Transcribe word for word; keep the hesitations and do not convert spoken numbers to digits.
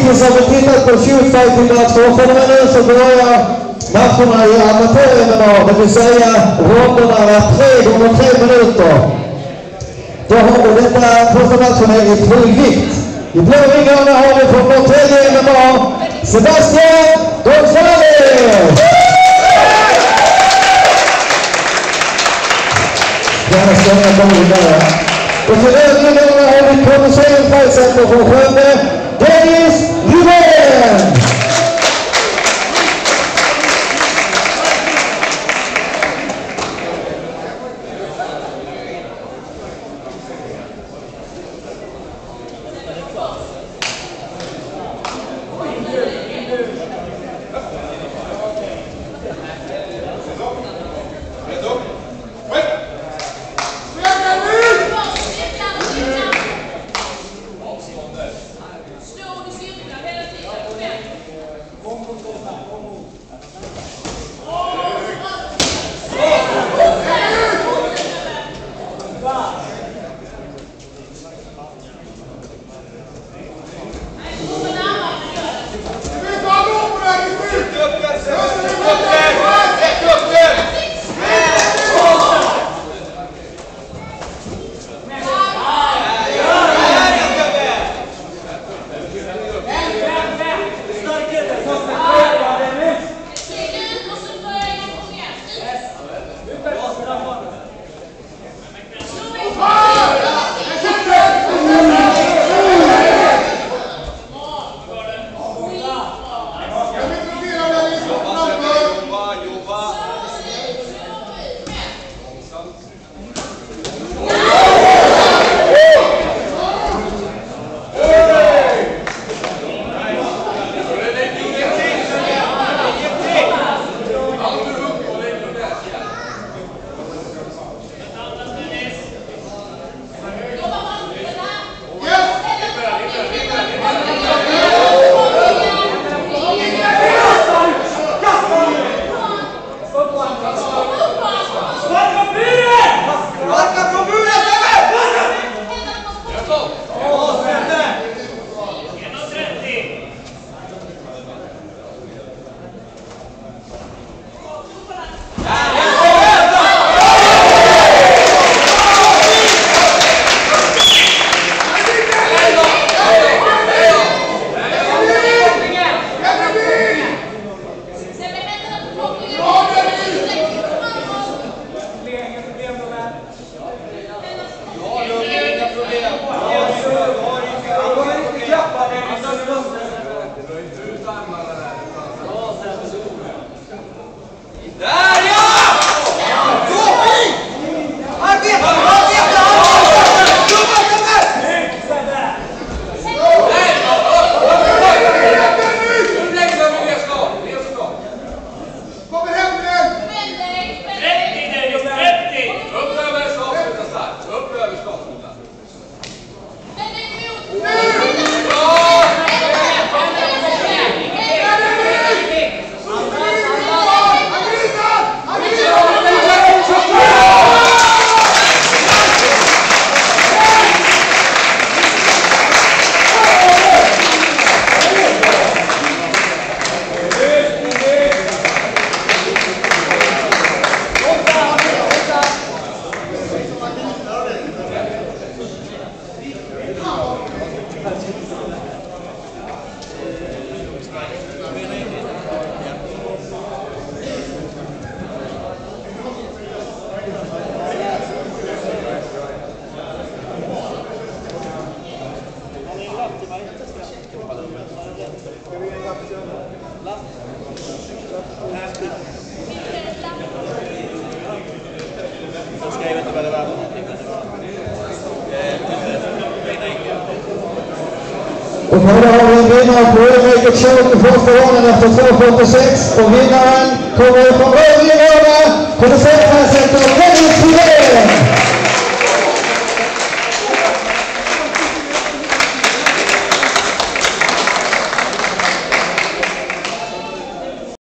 Hittills har vi tittat på shootfighting där två. Från och med nu så börjar matcherna i amatör-M M A, det vill säga ronderna är tre gånger tre minuter. Då har vi detta första matchen i fullvikt. I blå ringarna har vi från Norrtälje M M A Sebastian González. Gärna stänga bollen där. Och till övningarna har vi Colosseum Fight Center från Skövde, Dennis Rydén. Och här har vi en vinnare på Ulrika Tjåk i första gången efter två fyrtiosex och vinnaren kommer från